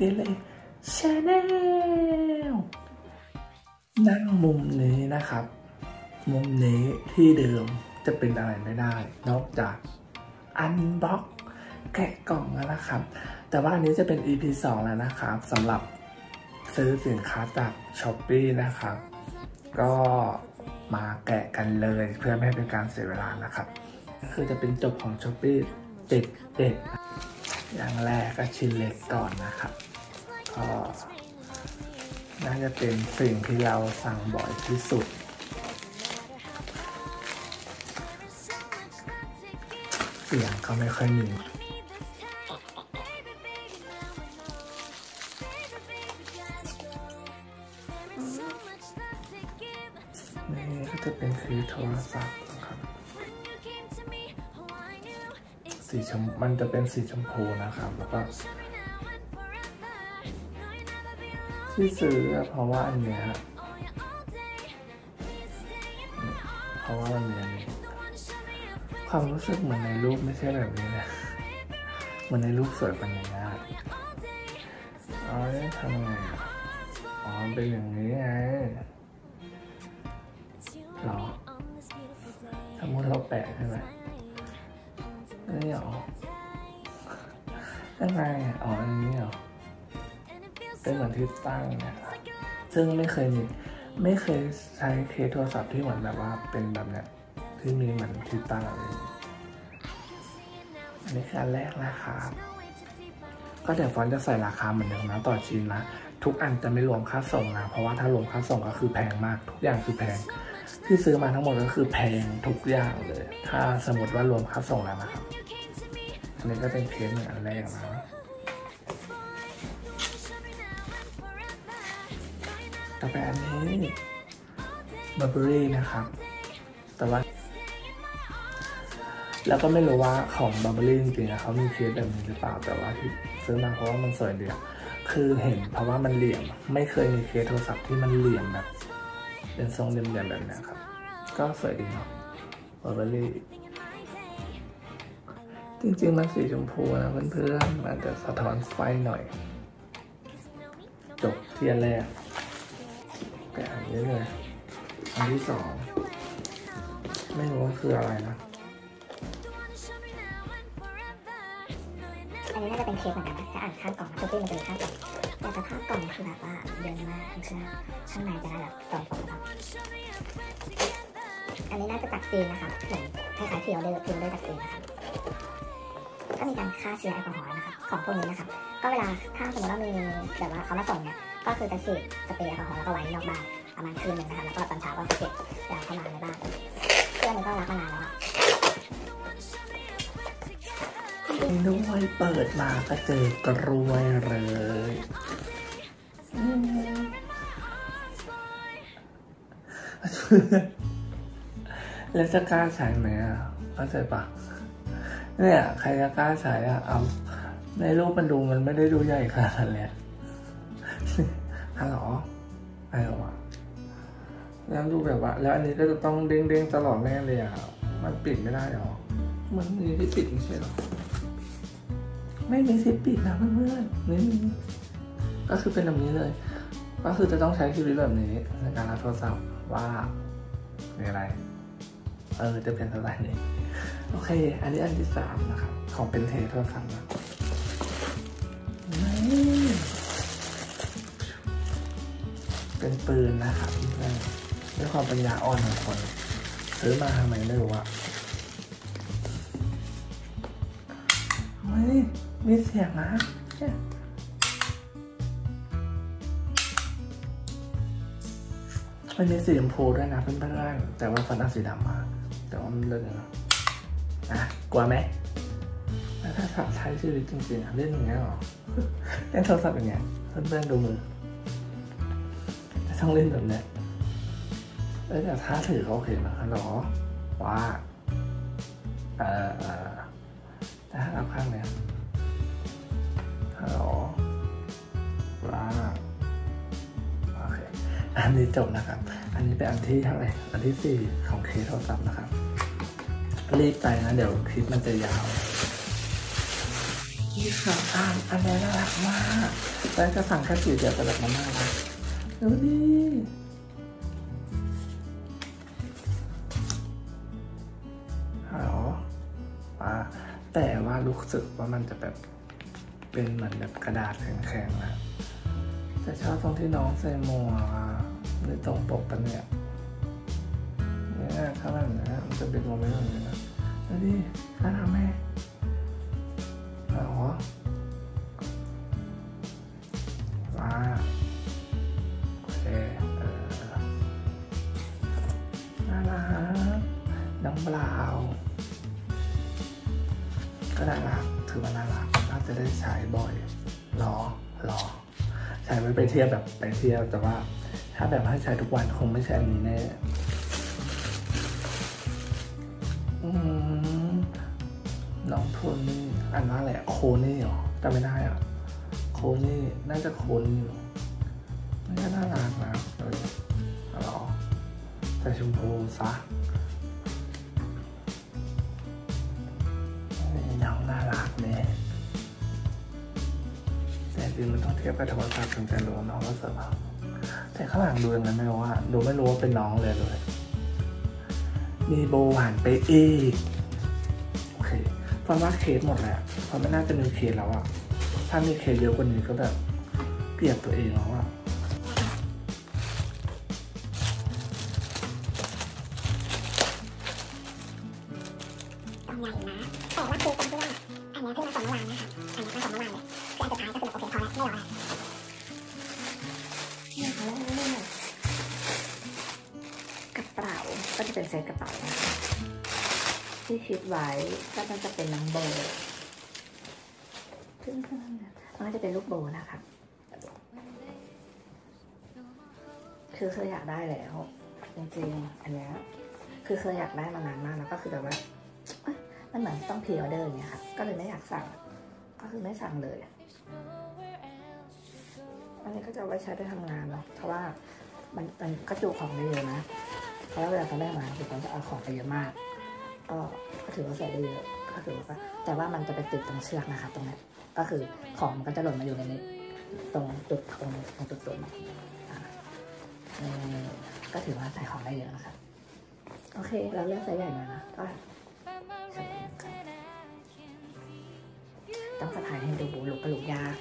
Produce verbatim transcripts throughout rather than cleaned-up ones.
เกเรชาแนลนั่งมุมนี้นะครับมุมนี้ที่เดิมจะเป็นอะไรไม่ได้นอกจากอันบ็อกแกะกล่องแล้วนะครับแต่ว่าอันนี้จะเป็น อี พี สองแล้วนะครับสำหรับซื้อสินค้าจาก ช้อปปี้ นะครับก็มาแกะกันเลยเพื่อไม่ให้เป็นการเสียเวลานะครับคือจะเป็นจบของ ช้อปปี้ เด็ดเด็ดอย่างแรกก็ชิ้นเล็กก่อนนะครับก็น่าจะเป็นสิ่งที่เราสั่งบ่อยที่สุดเสียงก็ไม่ค่อยมีนี่ก็จะเป็นคือโทรศัพท์นะครับสีชมมันจะเป็นสีชมพูนะครับแล้วก็ที่ซื้อเพราะว่าอันเนี้ยเพราะว่ามันเนี้ยความรู้สึกเหมือนในรูปไม่ใช่แบบนี้นะเหมือนในรูปสวยกว่านี้นะอ๋อทำไงอ๋อเป็นอย่างนี้ไงหรอสมมติเราแปะใช่ไหมนี่หรอยังไงอ๋ออันนี้หรอเป็นเหมือนที่ตั้งเนี่ยซึ่งไม่เคยมีไม่เคยใช้เคสโทรศัพท์ที่เหมือนแบบว่าเป็นแบบเนี้ยที่มีเหมือนที่ตั้งอะไรอันนี้คืออันแรกนะครับก็เดี๋ยวฟอนจะใส่ราคาเหมือนเดิมนะต่อชิ้นนะทุกอันจะไม่รวมค่าส่งนะเพราะว่าถ้ารวมค่าส่งก็คือแพงมากทุกอย่างคือแพงที่ซื้อมาทั้งหมดก็คือแพงทุกอย่างเลยถ้าสมมติว่ารวมค่าส่งแล้วนะครับอันนี้ก็เป็นเคสหนึ่งอันแรกนะต่อไปอันนี้บับเบอรี่นะครับแต่ว่าแล้วก็ไม่รู้ว่าของบับเบอรี่จริงๆเขามีเคสแบบนี้หรือเปล่าแต่ว่าที่ซื้อมาเพราะว่ามันสวยดีคือเห็นเพราะว่ามันเหลี่ยมไม่เคยมีเคสโทรศัพท์ที่มันเหลี่ยมแบบเป็นทรงเหลี่ยมๆแบบนี้ครับก็สวยดีเนาะบับเบอรี่จริงๆมันสีชมพูนะเพื่อนๆมันจะสะท้อนไฟหน่อยจบที่อันแรกแกะอันนี้เลยอันที่สองไม่รู้ว่าคืออะไรนะอันนี้น่าจะเป็นเคสเหมือนกันนะถ้าอ่านข้างกล่องนะตัวที่มันจะมีข้างกล่องแต่สภาพกล่องคือแบบว่าเดินมากเชื่อข้างในจะได้แบบตรงปกครับอันนี้น่าจะจากจีนนะครับเหมือนคล้ายๆที่เราเดินพิมพ์ด้วยจากจีนนะครับก็มีการฆ่าเชื้อแอลกอฮอล์นะครับของพวกนี้นะครับก็เวลาถ้าสมมติว่ามีแบบว่าเขามาส่งเนี่ยก็คือจะฉีดสเปรย์แอลกอฮอล์แล้วก็ไว้นอกบ้านประมาณคืนหนึ่งนะครับแล้วก็ตอนเช้าก็เก็บยาเข้ามาในบ้านเครื่องนี้ก็รักมานานแล้วด้วยเปิดมาก็เจอกรวยเลยแล้วจะกล้าใช้ไหมอ่ะเข้าใจปะเนี่ยใครจะกล้าใช้อ่ะเอาในรูปมันดูมันไม่ได้ดูใหญ่ขนาดนั้นแหละฮัลโหลไอ้หรอแล้วดูแบบว่าแล้วอันนี้ก็จะต้องเด้งๆตลอดแน่เลยอ่ะมันปิดไม่ได้หรอมันมีที่ปิดไม่ใช่หรอไม่มีสิทธิ์ปิดนะเพื่อนๆนี่ก็คือเป็นแบบนี้เลยก็คือจะต้องใช้ชีวิตแบบนี้ในการรับโทรศัพท์ว่ามีอะไรเออจะเป็นสไตล์นี้โอเคอันนี้อันที่สามนะครับของเป็นเทโทรศัพท์นะเป็นปืนนะครับเพื่อนด้วยความปัญญาอ่อนของคนซื้อมาทำไมไม่รู้อะเฮ้ยมีเสียงนะมันมีสีชมพูด้วยนะเพื่อนๆแต่ว่าฟันเอาสีดำมาแต่ว่ามันเลิศนะอ่ะกลัวไหมแล้วถ้าสับใช้ชีวิตจริงๆเล่นอย่างเงี้ยหรอเล่นโทรศัพท์อย่างเงี้ยเพื่อนๆดูมือต้องเล่นแบบเนี้ยแล้วแต่ท่าถือเขาโอเคไหมฮัลโหลว่าเออเออถ้ารับข้างเนี้ยฮัลโหลว่าโอเคอันนี้จบนะครับอันนี้เป็นอันที่เท่าไหร่อันที่สี่ของเคสโทรศัพท์นะครับรีบไปนะเดี๋ยวคลิปมันจะยาวนี่ค่ะอ่านอันนี้น่ารักมากแต่นจะสั่งแค่สีเดียวแต่แบบมันน่ารักดูดิฮัลโหลอ่าแต่ว่ารู้สึกว่ามันจะแบบเป็นเหมือนแบบกระดาษแข็งๆนะแต่ชอบตรงที่น้องใส่หมวกในตรงปกกันเนี่ยเนี่ยข้างหลังนะมันจะเป็นโมเมนต์แบบนี้นะดูดิน่ารักไหมฮัลโหลมาโอเคเออน่ารักน้องเปล่าก็น่ารักถือว่าน่ารักน่าจะได้ใช้บ่อยรอรอใช้ไว้ไปเที่ยวแบบไปเที่ยวแต่ว่าถ้าแบบให้ใช้ทุกวันคงไม่ใช่อันนี้แน่อืมน้องโทนี่อันว่าอะไรโคนี่เหรอจำไม่ได้อ่ะโคนี่น่าจะโคนี่น่าน่ารักนะเลยหรอใส่ชมพูซะน้องน่ารักเนี่ยแต่จริงมันต้องเทียบกับโทรศัพท์ถึงจะรู้น้องว่าเสริมแต่ข้างหลังดูยังไงไม่รู้ว่าดูไม่รู้ว่าเป็นน้องเลยเลยมีโบหวานไปอีกโอเคเพราะว่าเคสหมดแล้วเพราะไม่น่าจะมีเคสแล้วอะถ้ามีเคสเยอะกว่านี้ก็แบบเกลียดตัวเองแล้วอะต้องใหญ่นะแต่ว่าคือตรงที่ว่าอันนี้ที่มาส่งเมื่อวานนะคะอันนี้มาส่งเมื่อวานเลยคืออันสุดท้ายก็คือแบบโอเคพอแล้วไม่รอแล้วนี่เขาเล่นเล่นเลยกระเป๋าก็จะเป็นเซตกระเป๋านะคะที่คิดไว้ก็จะเป็นน้องโบซึ่งมันก็จะเป็นลูกโบนะคะคือเคยอยากได้แล้วจริงๆอันนี้คือเคยอยากได้มานานมากแล้วก็คือแบบว่ามันเหมือนต้องพรีออเดอร์อย่างเงี้ยค่ะก็เลยไม่อยากสั่งก็คือไม่สั่งเลยอันนี้ก็จะเอาไว้ใช้ไปทำงานเนาะเพราะว่ามันมันก็จุของได้เยอะนะเพราะว่าเวลาเขาได้มาคือเขาจะเอาของไปเยอะมากก็ก็ถือว่าใส่ได้เยอะก็ถือว่าแต่ว่ามันจะไปติดตรงเชือกนะคะตรงนี้ก็คือของมันก็จะหล่นมาอยู่ในนี้ตรงจุดตรงตรงจุดตรงก็ถือว่าใส่ของได้เยอะนะคะโอเคเราเลือกไซส์ใหญ่มานะก็ต้องสะพายให้ดูลุกกระลุกยาก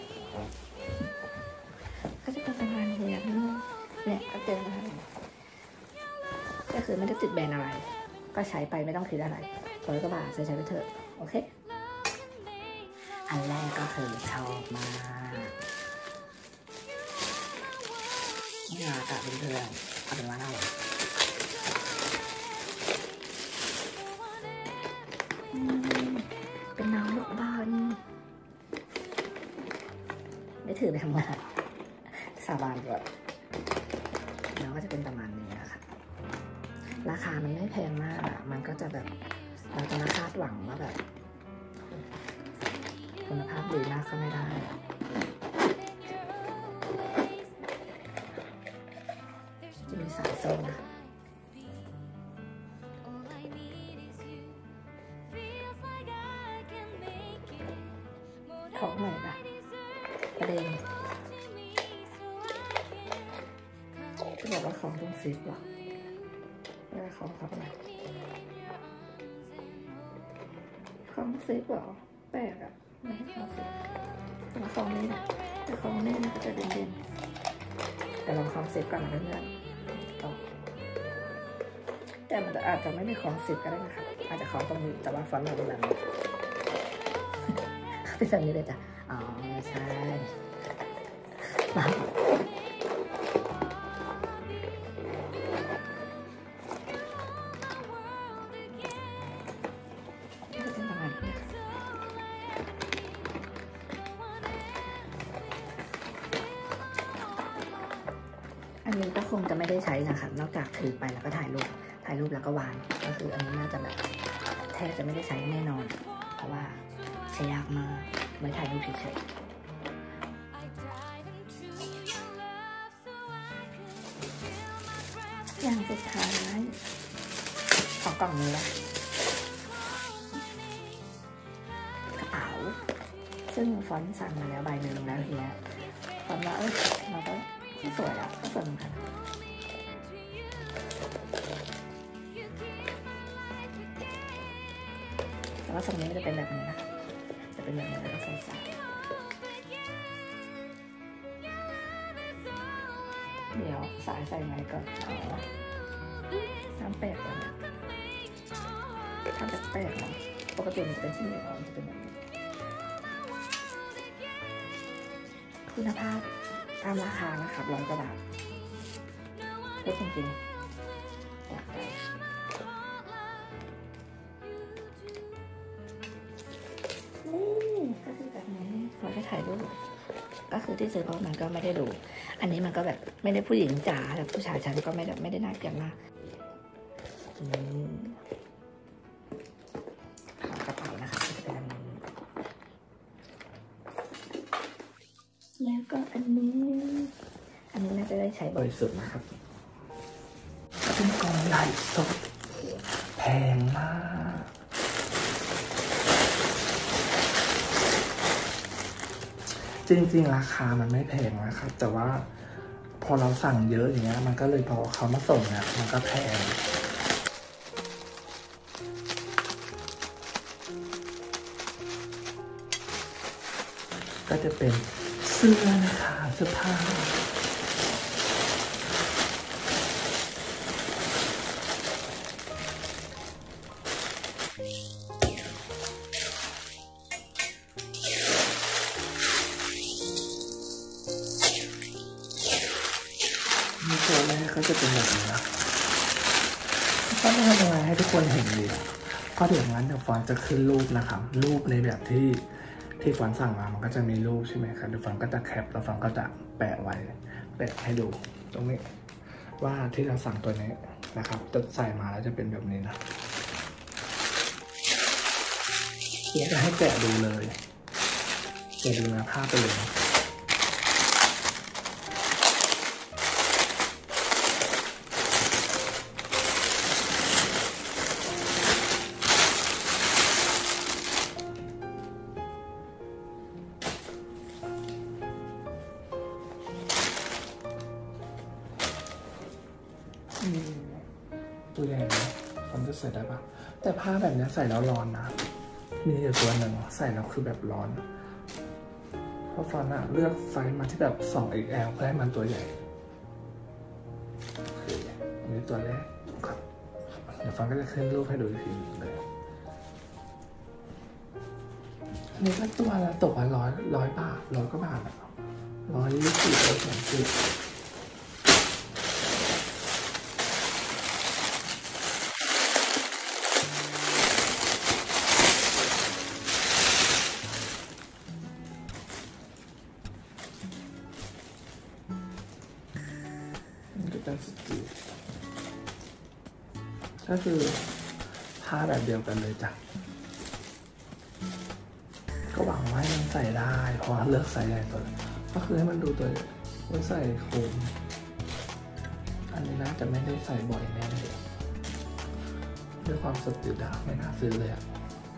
ก็จะเป็นประมาณนี้เนี่ยก็เจอนะคะก็คือไม่ได้ติดแบรนด์อะไรก็ใช้ไปไม่ต้องคิดอะไรร้อยกว่าบาทใช้ใช้ไปเถอะโอเคอันแรกก็คือชอบมากนี่ลากะเป็นเพื่อนเอาเป็นว่าน่ารักเป็นน้องลูกบอลได้ถือไปทำงานสาบานก่อนแล้วก็จะเป็นประมาณนี้นะคะราคามันไม่แพงมากอ่ะมันก็จะแบบเราจะมาคาดหวังว่าแบบคุณภาพดีมากก็ไม่ได้จะมีสายโซ่นะของใหม่นะประเด็นจะบอกว่าของต้องฟิตหรอไม่ได้ของครับอะไรของฟิตหรอแปลกอ่ะไม่ให้ของฟิตแต่ของนี้นะแต่ของนี้มันก็จะเด่นๆแต่ลองของฟิตก่อนนะเพื่อนแต่มันอาจจะไม่มีของฟิตก็ได้นะคะอาจจะของตรงนี้แต่ว่าฟอนต์เราดูแบบนี้เป็นแบบนี้เลยจ้ะอ๋อไม่ใช่มาอันนี้ก็คงจะไม่ได้ใช้นะคะนอกจากถือไปแล้วก็ถ่ายรูปถ่ายรูปแล้วก็วางก็คืออันนี้น่าจะแบบแทบจะไม่ได้ใช้แน่นอนเพราะว่าใช้ยากมากไว้ถ่ายรูปเฉยๆอย่างสุดท้ายของกล่องนี้แหละกระเป๋าซึ่งฟอนต์สั่งมาแล้วใบหนึ่งแล้วทีนี้ฟอนว่าเออเราก็สวยแล้วก็สวยเหมือนกันแต่ว่าทรงนี้จะเป็นแบบนี้นะคะจะเป็นแบบนี้แล้วก็ใส่สายเดี๋ยวสายใส่ไงก่อนทำแปลกเลยเนี่ยทำแปลกๆเนาะปกติมันจะเป็นชิ้นเดียวมันจะเป็นแบบนี้คุณภาพตามราคานะครับร้อยกว่าบาทเพื่อจริงๆอยากได้นี่ก็คือแบบนี้เราจะถ่ายรูปก็คือที่ซื้อเพราะมันก็ไม่ได้ดูอันนี้มันก็แบบไม่ได้ผู้หญิงจ๋าแบบผู้ชายฉันก็ไม่ได้ไม่ได้น่าเกลียดมากขากระเป๋านะคะก็จะเป็นแบบนี้แล้วก็อันนี้อันนี้น่าจะได้ใช้บ่อยสุดนะครับเป็นกล่องใหญ่สดแพงมากจริงๆราคามันไม่แพงนะครับแต่ว่าพอเราสั่งเยอะอย่างเงี้ยมันก็เลยพอเขามาส่งเนี่ยมันก็แพงก็จะเป็นเสื้อนะคะเสื้อผ้าตัวแรกก็จะเป็นแบบนี้นะก็ไม่ทำยังไงให้ทุกคนเห็นดีก็เดี๋ยวงั้นเดี๋ยวฟอนจะขึ้นรูปนะครับรูปในแบบที่ที่ฟอนสั่งมามันก็จะมีรูปใช่ไหมครับเดี๋ยวฟอนก็จะแคปแล้วฟอนก็จะแปะไว้แปะให้ดูตรงนี้ว่าที่เราสั่งตัวนี้นะครับจะใส่มาแล้วจะเป็นแบบนี้นะเดี๋ยวจะให้แกะดูเลยแกะดูนะภาพไปเลยตัวใหญ่นะมันจะใส่ได้ปะแต่ผ้าแบบนี้ใส่แล้วร้อนนะมีอยู่ตัวหนึ่งใส่แล้วคือแบบร้อนเพราะฟอนอะเลือกไซส์มาที่แบบ สอง เอ็กซ์ แอล เพื่อให้มันตัวใหญ่อันนี้ตัวแรกครับเดี๋ยวฟอนก็จะขึ้นรูปให้ดูอีกทีเลยอันนี้ก็ตัวละตกละร้อยร้อยบาทร้อยก็บาทอะร้อยยี่สิบร้อยสามสิบก็คือผ้าแบบเดียวกันเลยจ้ะก็หวังว่ามันใส่ได้เพราะเลือกใส่ใหญ่ตัวก็คือให้มันดูตัวไว้ใส่โคมอันนี้น่าจะไม่ได้ใส่บ่อยแน่เลยด้วยความสติดาไม่น่าซื้อเลยอะ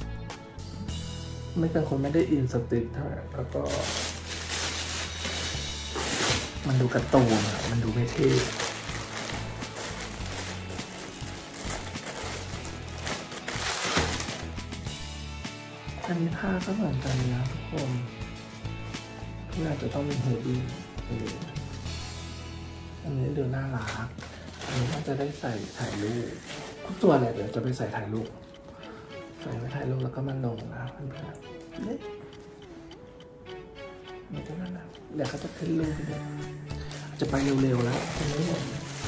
ไม่เป็นคนไม่ได้อินสติเท่าไหร่แล้วก็มันดูกระตูนอะมันดูไม่เท่อันนี้ผ้าก็เหมือนกันนะทุกคนเพื่อจะต้องมีหูดีอันนี้ดูน่ารักอันนี้ก็จะได้ใส่ถ่ายรูปทุกตัวเลยเดี๋ยวจะไปใส่ถ่ายรูปใส่ไปถ่ายรูปแล้วก็มาลงนะเพื่อนๆนี่นี่ก็นั่นนะเดี๋ยวเขาจะขึ้นรูปด้วยจะไปเร็วๆแล้วจะไม่หมด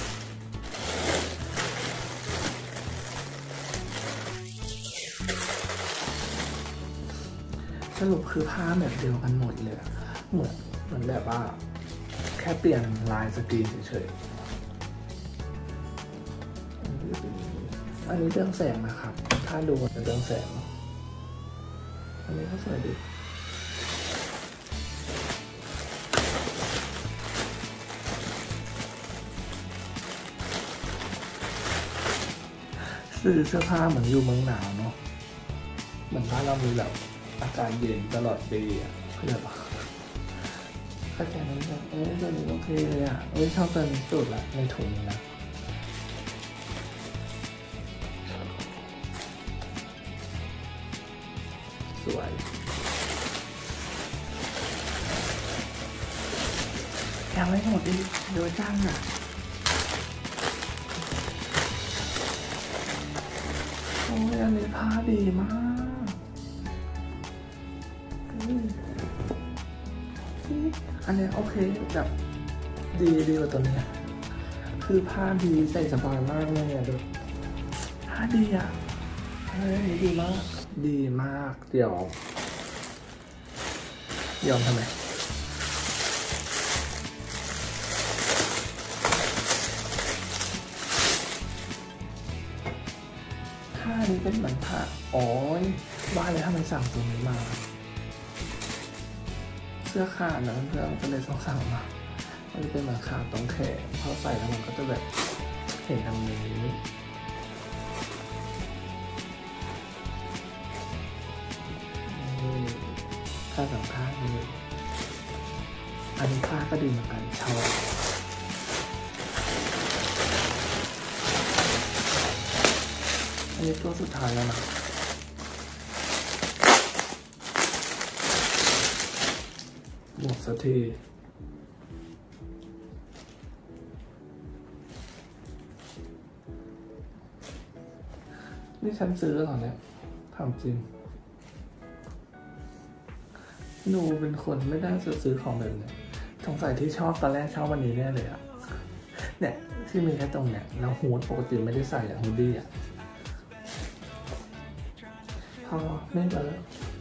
สรุปคือผ้าแบบเดียวกันหมดเลยเหมือนเหมือนแบบว่าแค่เปลี่ยนลายสกรีนเฉยๆอันนี้เรื่องแสงนะครับถ้าดูเป็นเรื่องแสงอันนี้ก็สวยดีซื้อเสื้อผ้าเหมือนอยู่เมืองหนาวเนาะเหมือนบ้านเรามีแบบอากาศเย็นตลอดปีอ่ะเข้าใจปะก็แค่นี้แบบเออตัวนี้โอเคเลยอ่ะเออชอบตัวนี้สุดละในถุงนะสวยยังไม่หมดอีกโดยจ้างอ่ะโอ้ยอันนี้ผ้าดีมากอันนี้โอเคแบบดีดีกว่าตัวนี้คือผ้าดีใส่สบายมากเลยอ่ะดูผ้าดีอ่ะเฮ้ยดีมากดีมากเดี๋ยวยอมทำไมผ้านี้เป็นเหมือนผ้าอ๋อว่าเลยถ้ามันสั่งตัวนี้มาเสื้อขาดนะเพื่อนก็เลยต้องสั่งมามันจะเป็นเหมือนขาดตรงแขนพอใส่แล้วมันก็จะแบบเห็นตรงนี้ผ้าสองข้างเลยอันนี้ผ้าก็ดีเหมือนกันชอบอันนี้ตัวสุดท้ายแล้วนะหมดสักทีนี่ฉันซื้อเหรอเนี่ยถามจริงหนูเป็นคนไม่ได้จะซื้อของแบบนี้สงสัยที่ชอบตอนแรกชอบวันนี้แน่เลยอะเนี่ยที่มีแค่ตรงเนี้ยแล้วฮูดปกติไม่ได้ใส่อะฮูดดี้อะพอไม่เจอ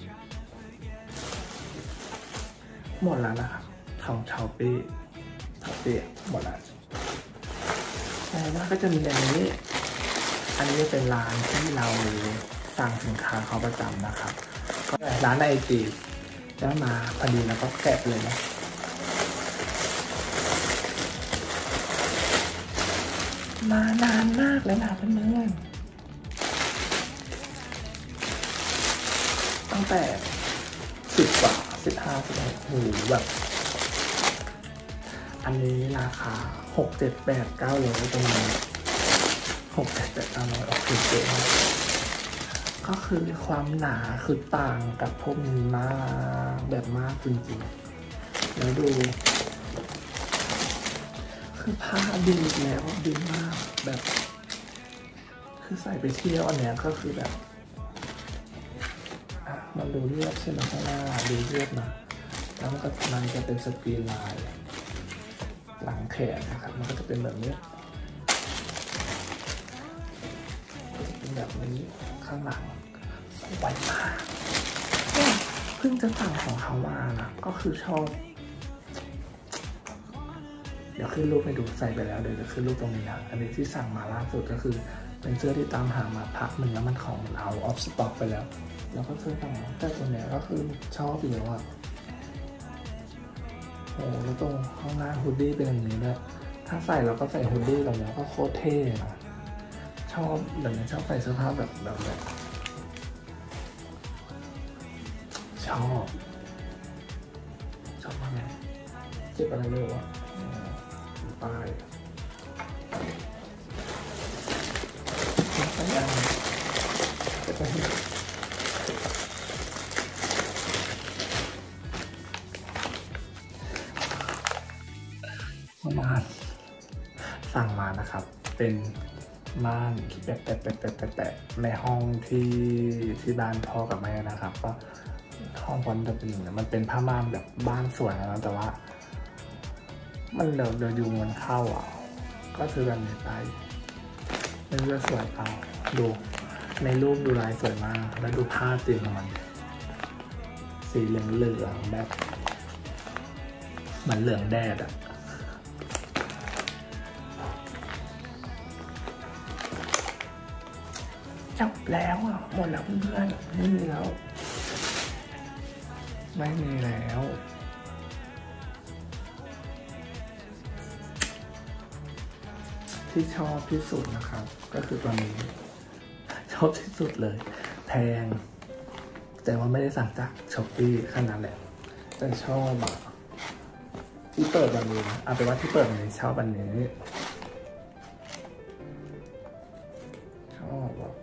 หมดแล้วนะครับของชาวปี้ชาวปี้หมดแล้วแต่ว่าก็จะมีอันนี้อันนี้เป็นร้านที่เราสั่งสินค้าเขาประจำนะครับก็ร้านในไอจีได้มาพอดีแล้วก็แกะเลยนะมานานมากแล้วนะเพื่อนๆตั้งแต่สิบกว่าสิบห้าสิบหกโอ้โหแบบอันนี้ราคาหกเจ็ดแปดเก้าร้อยประมาณหกเจ็ดแปดเก้าร้อยโอเคเจ๋งก็คือความหนาคือต่างกับพวกนี้มากแบบมากจริงๆแล้วดูคือผ้าดีแล้วดีมากแบบคือใส่ไปเที่ยวอันเนี้ยก็คือแบบอ่ะมันดูเรียบใช่ไหมข้างหน้าดูเรียบนะแล้วมันก็มันจะเป็นสกรีนลายหลังแขนนะครับมันก็จะเป็นแบบนี้เป็นแบบนี้ข้างหลังสวยมากเพิ่งจะสั่งของเขามานะก็คือชอบเดี๋ยวขึ้นรูปให้ดูใส่ไปแล้วเดี๋ยวจะขึ้นรูปตรงนี้นะอันนี้ที่สั่งมาล่าสุดก็คือเป็นเสื้อที่ตามหามาพักหนึ่งแล้วมันของเราออฟสต็อกไปแล้วแล้วก็เสื้อต่างแต่ส่วนใหญ่ก็คือชอบอยู่แล้วอ่ะโอ้แล้วตรงข้างหน้าฮูดดี้เป็นอย่างนี้ด้วยถ้าใส่เราก็ใส่ฮูดดี้ตรงนี้ก็โคตรเท่นะชอบแบบนี้ชอบใส่เสื้อผ้าแบบแบบแบบชอบชอบมากเลยเจ็บอะไรเลยวะป้ายไปยังจะไปม่านสั่งมานะครับเป็นม่านที่แปะแปะแปะแปะแปะแปะในห้องที่ที่บ้านพ่อกับแม่นะครับก็ห้องวันจะเป็นอย่างนี้มันเป็นผ้าม่านแบบบ้านสวยนะแต่ว่ามันเดี๋ยวเดี๋ยวยุงมันเข้าอ่ะก็ซื้อแบบนี้ไปมันจะสวยเอาดูในรูปดูลายสวยมากแล้วดูผ้าจริงของมันสีเหลืองเหลืองแบบเหมือนเหลืองแดดอ่ะจบแล้วอ่ะหมดแล้วเพื่อนๆไม่มีแล้วไม่มีแล้วที่ชอบที่สุดนะครับก็คือตัวนี้ชอบที่สุดเลยแพงแต่ว่าไม่ได้สั่งจากช้อปปี้ขนาดแหละแต่ชอบอ่ะที่เปิดวันนี้นะเอาเป็นว่าที่เปิดวันนี้ชอบวันนี้ชอบแบบ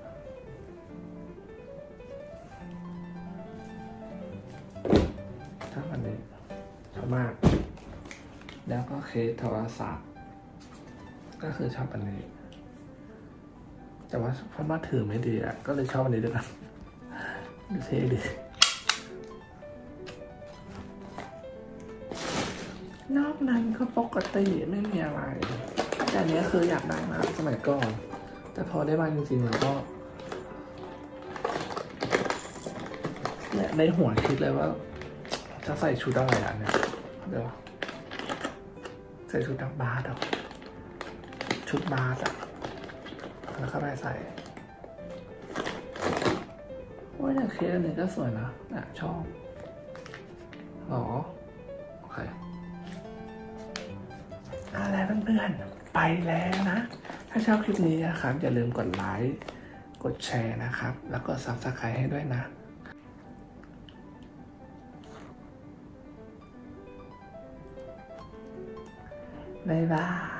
ชอบวันนี้ชอบมากแล้วก็เคสโทรศัพท์ก็คือชอบวันนี้แต่ว่าเพราะว่าถือไม่ดีอ่ะก็เลยชอบวันนี้ด้วยกันดูเท่ดีนอกนั้นก็ปกติไม่มีอะไรแต่อันนี้คืออยากได้มากสมัยก่อนแต่พอได้มาจริงๆแล้วก็เนี่ยในหัวคิดเลยว่าจะใส่ชุดอะไรอ่ะเนี่ยเดี๋ยวใส่ชุดดับบาสอ่ะชุดบาสอ่ะแล้วก็ไปใส่ว่าอย่างเคสอันนี้ก็สวยนะเนี่ยชอบหรอโอเคอะไรเพื่อนๆไปแล้วนะถ้าชอบคลิปนี้นะครับอย่าลืมกดไลค์กดแชร์นะครับแล้วก็ซับสไครต์ให้ด้วยนะบ๊ายบาย